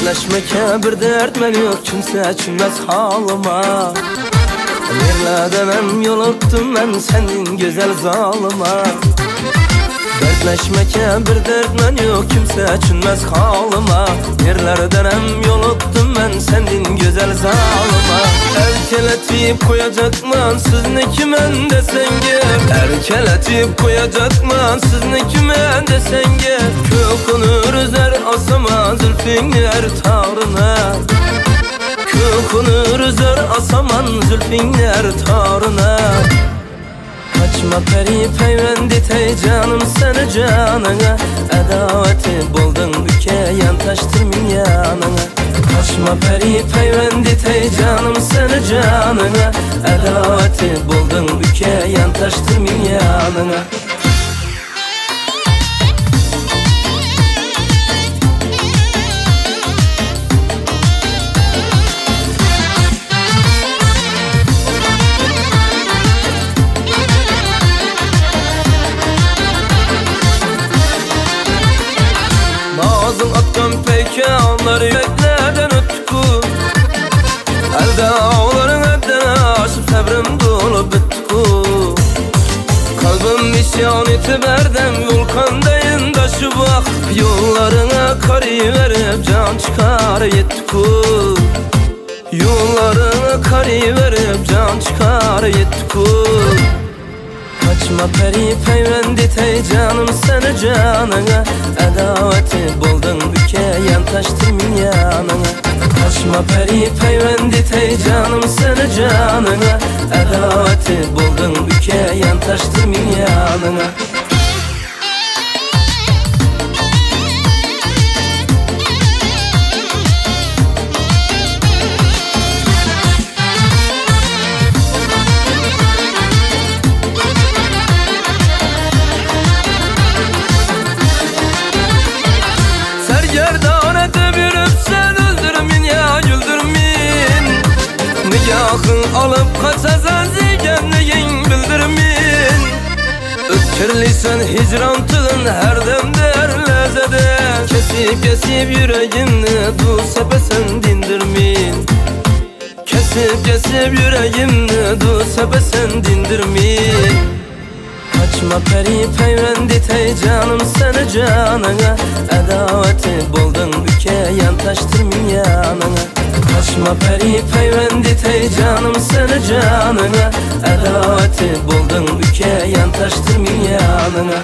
Dertleşmeke bir dert men yok, kimse düşünmez halıma. Nerlerden hem yoluktum ben senin güzel zalıma. Dertleşmeke bir dert men yok, kimse düşünmez halıma. Nerlerden hem yoluktum ben senin güzel zalıma. Erkeletip koyacakman sizni kimen desenge. Erkeletip koyacakman sizni kimen desenge. Kökünür üzer asama zülfinler tarına. Kökünür üzer asaman zülfinler tarına. Kaçma peri peyvendi tey canım seni canına. Edaveti buldun üke yantaştır min yanına. Kaçma peri peyvendi tey canım seni canına. Edaveti buldun üke yantaştır min yanına. Ağzın atkan peykanlar yüreklerden ötku. Elde ağların eddene aşıp sabrim dolu bitku. Kalbim isyan eti berdem volkandayin daşı bak. Yollarına kari verip can çıkar yetku. Yollarına kari verip can çıkar yetku. Kaçma peri peyvendi tey canım seni canına. Edaveti buldun üke yantaştır min yanına. Kaçma peri peyvendi tey canım seni canına. Edaveti buldun üke yantaştır min yanına. Yakın alıp kaçasan zigenliğin bildirmin. Ötkürliysen hicrantığın her demder lezede. Kesip kesip yüreğimni du sepesen dindirmin. Kesip kesip yüreğimni du sepesen dindirmin. Kaçma peri peyvendi tey canım seni canına. Edaveti buldun üke yantaştır min yanına. Kaçma peri peyvendi tey canım seni canına. Edaveti buldun üke yantaştır min yanına.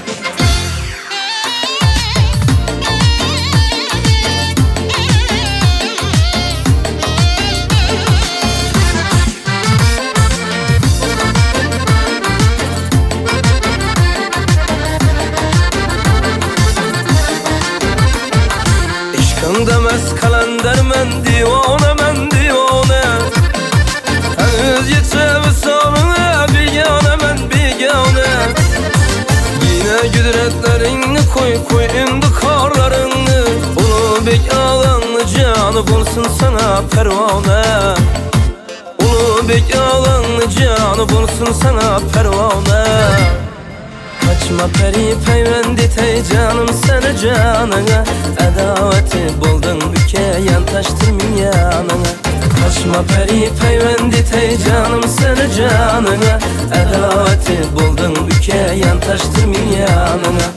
İşkın demez kalender men divane men divane. Henüz yetişemez sonuna bigane men bigane. Yine güdretlerini koy koy indi karlarını. Ulu bek ağlanlı canı bulsun sana pervane. Ulu bek ağlanlı canı bulsun sana pervane. Kaçma peri peyvendi tey canım seni canına. Edaveti buldun üke yantaştır min yanına. Kaçma peri peyvendi tey canım seni canına. Edaveti buldun üke yantaştır min yanına.